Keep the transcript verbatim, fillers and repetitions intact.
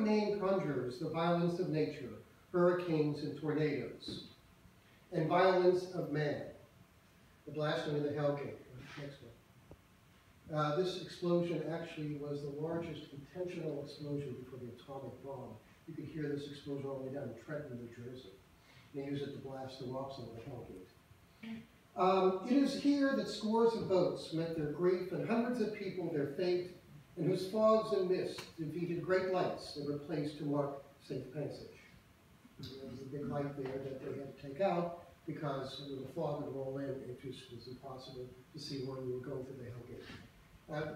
name conjures the violence of nature, hurricanes and tornadoes, and violence of man. The blasting of the Hellgate. Next one. Uh, this explosion actually was the largest intentional explosion before the atomic bomb. You could hear this explosion all the way down in Trenton, New Jersey. They use it to blast the rocks out of the Hellgate. Um, it is here that scores of boats met their grief and hundreds of people their fate, and whose fogs and mists defeated great lights that were placed to mark safe passage. There was a big light there that they had to take out because when the fog would roll in, it just was impossible to see where you were going through the Hellgate. Uh,